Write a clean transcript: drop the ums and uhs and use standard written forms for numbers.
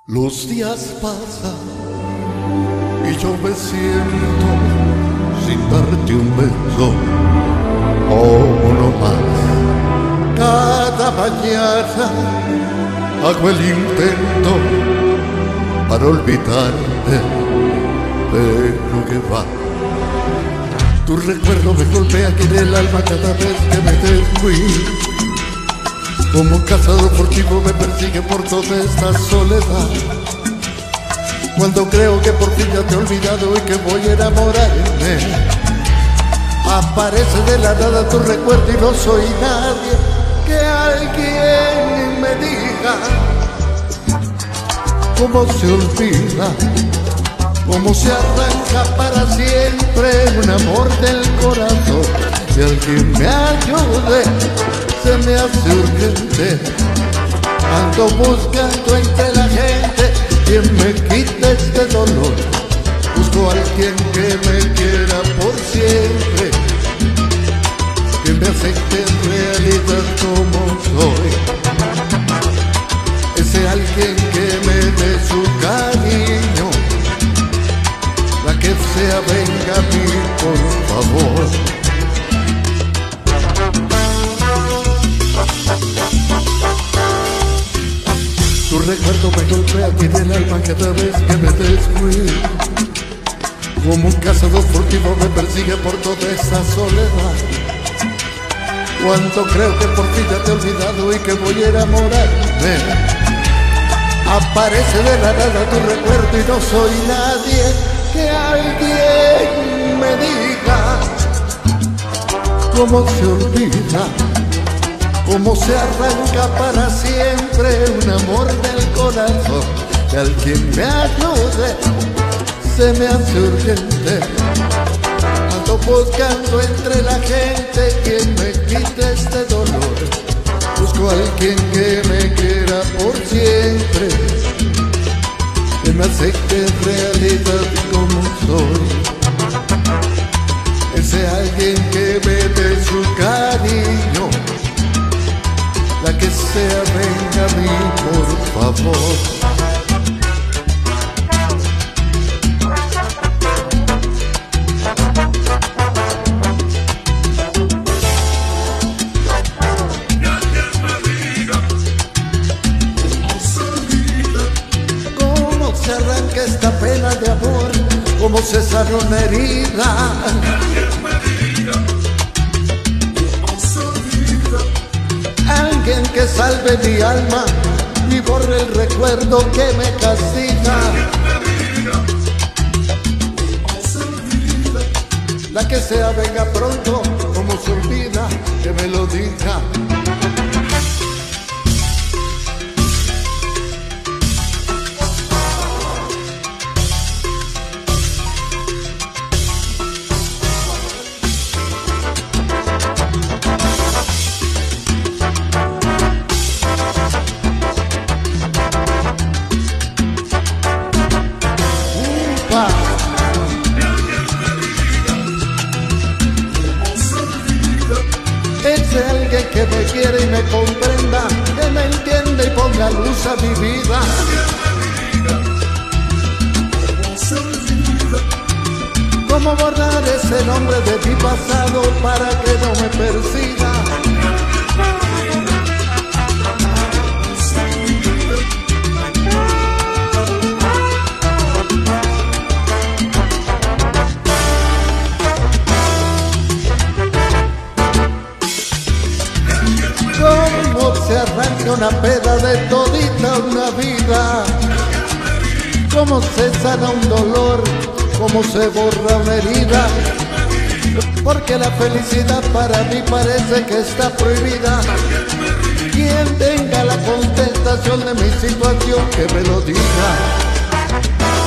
Los días pasan y yo me siento sin darte un beso o uno más. Cada mañana hago el intento para olvidarte, pero que va. Tu recuerdo me golpea aquí en el alma cada vez que me descuido. Como un cazador furtivo me persigue por toda esta soledad. Cuando creo que por fin ya te he olvidado y que voy a enamorarme, aparece de la nada tu recuerdo y no soy nadie. Que alguien me diga cómo se olvida, cómo se arranca para siempre un amor del corazón. Que alguien me ayude, se me hace urgente. Ando buscando entre la gente quien me quite este dolor. Busco a alguien que me quiera por siempre, que me acepte en realidad como soy. Ese alguien que me dé su cariño, la que sea venga a mí por favor. Tu recuerdo me golpea aquí en el alma cada vez que me descuido. Como un cazador furtivo me persigue por toda esa soledad. Cuando creo que por fin ya te he olvidado y que voy a enamorarme, aparece de la nada tu recuerdo y no soy nadie. Que alguien me diga cómo se olvida, cómo se arranca para siempre un amor del corazón. Que alguien me ayude, se me hace urgente. Ando buscando entre la gente quien me quite este dolor. Busco a alguien que me quiera por siempre, que me acepte en realidad como soy. Ese alguien que me dé su cariño, la que sea venga a mí por favor. Cómo se arranca esta pena de amor, cómo se sana una herida. Alguien que salve mi alma y borre el recuerdo que me castiga. La que sea venga pronto, como se olvida, que me lo diga. Ese alguien que me quiere y me comprenda, que me entienda y ponga luz a mi vida. Cómo borrar ese nombre de mi pasado para que no me persiga. Se arranca una peda de todita una vida. Cómo se sana un dolor, cómo se borra una herida. Porque la felicidad para mí parece que está prohibida. Quien tenga la contestación de mi situación, que me lo diga.